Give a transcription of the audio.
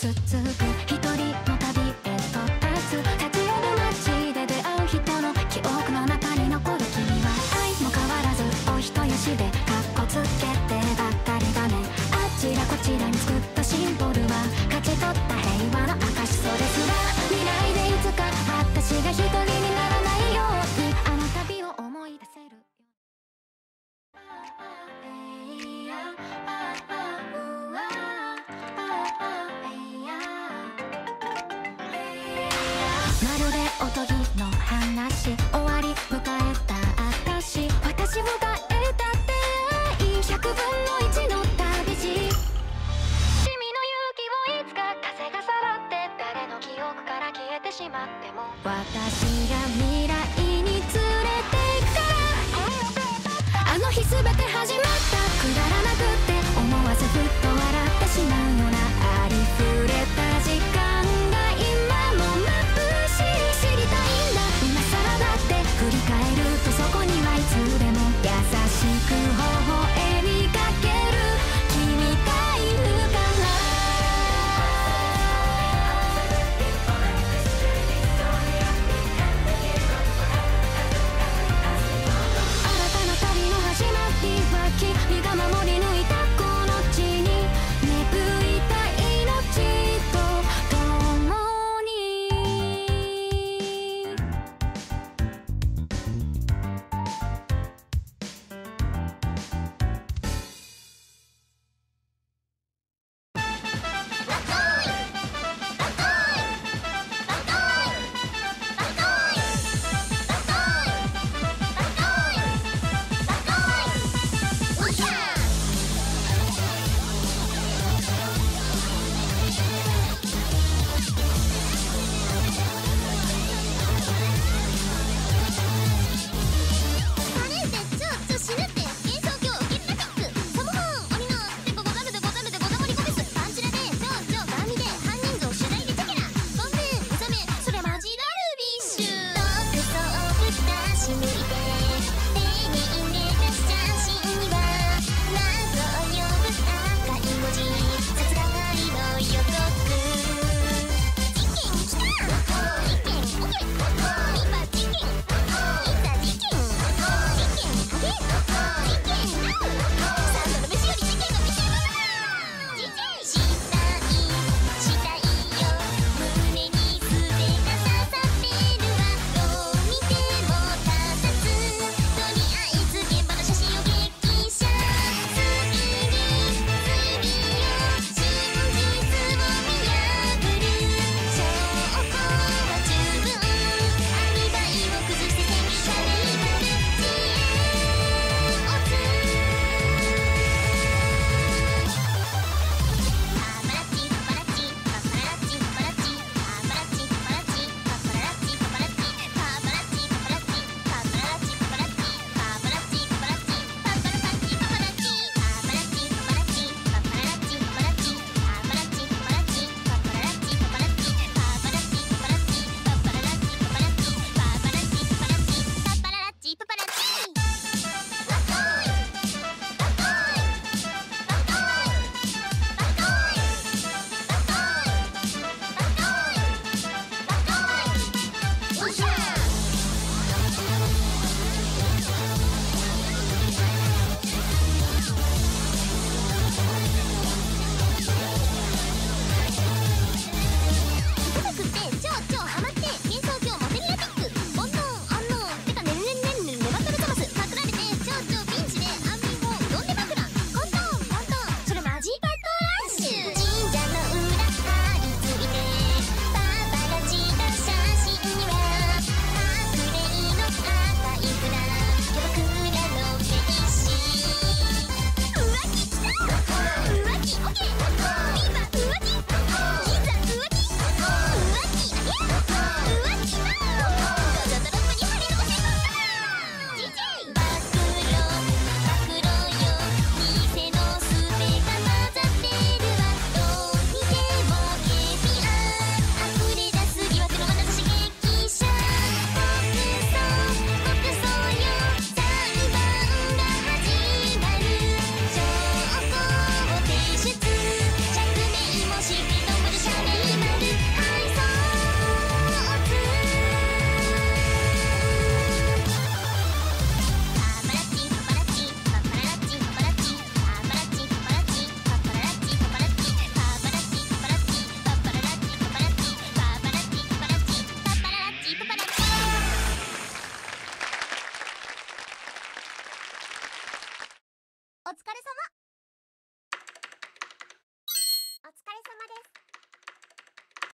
つつく一人の旅へと立つ立ち寄る街で出会う人の記憶の中に残る君は愛も変わらずお人よしでカッコつけてばっかりだね。あちらこちらに作ったシンボルは勝ち取った平和の証それすら未来でいつか私が一人にならないようにあの旅を思い出せる。まるでおとぎの話終わり迎えた私迎えたって100分の1の旅路君の勇気をいつか風がさらって誰の記憶から消えてしまっても私が未来に連れて行くからあの日全て始まったくだらなくって思わずふっと笑ってしまう